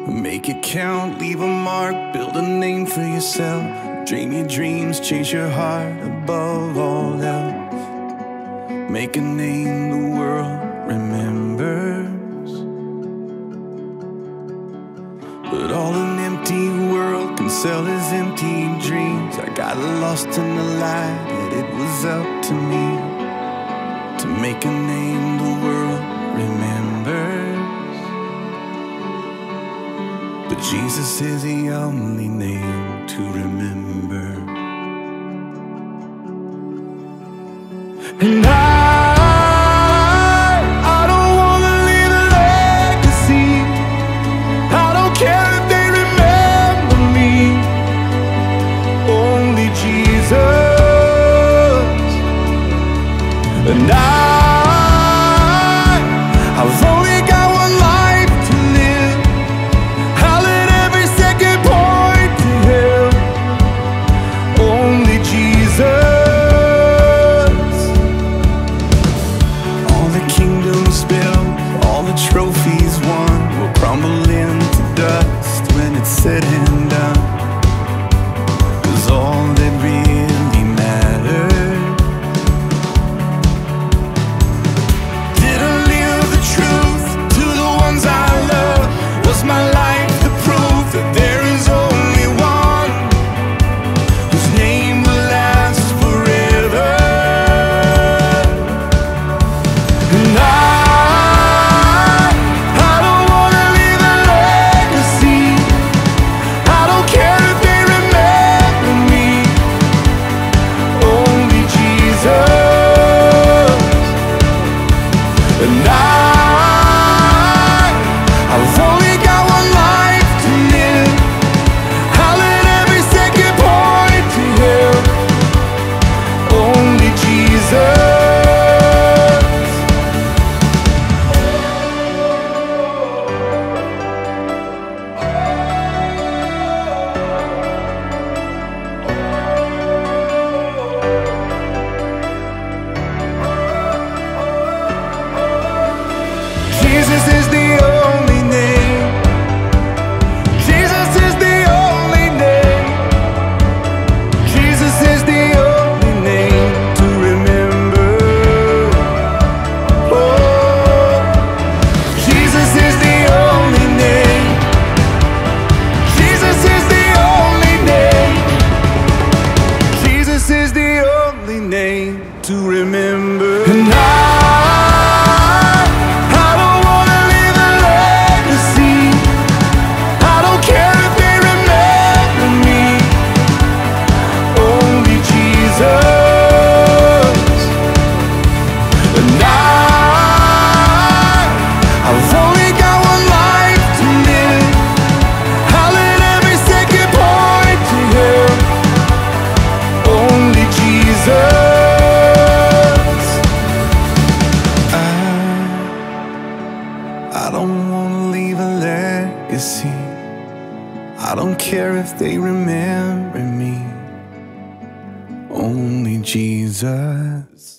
Make it count, leave a mark, build a name for yourself. Dream your dreams, chase your heart above all else. Make a name the world remembers. But all an empty world can sell is empty dreams. I got lost in the light that it was up to me to make a name the world remembers. But Jesus is the only name to remember. And I don't wanna leave a legacy. I don't care if they remember me. Only Jesus. And I've only got one life to live. I'll let every second point to Him. Only Jesus. All the kingdoms built, all the trophies won, will crumble into dust when it's said and done. 'Cause all that really mattered, did I live the truth to the ones I love? Was my life the proof that there is only one whose name will last forever? And I don't wanna leave a legacy. I don't care if they remember me. Only Jesus. And I've only got one life to live. I'll let every second point to Him. Only Jesus. Jesus is the only name. Jesus is the only name. Jesus is the only name to remember. Oh, Jesus is the only name. Jesus is the only name. Jesus is the only name to remember. And I don't wanna leave a legacy. I don't care if they remember me. Only Jesus. And I've only got one life to live. I'll let every second point to Him. Only Jesus. I don't wanna leave a legacy. I don't care if they remember me. Only Jesus.